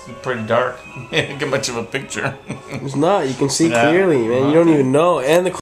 It's pretty dark. Can't get much of a picture. It's not. You can see Yeah. clearly, man. You don't even know. And the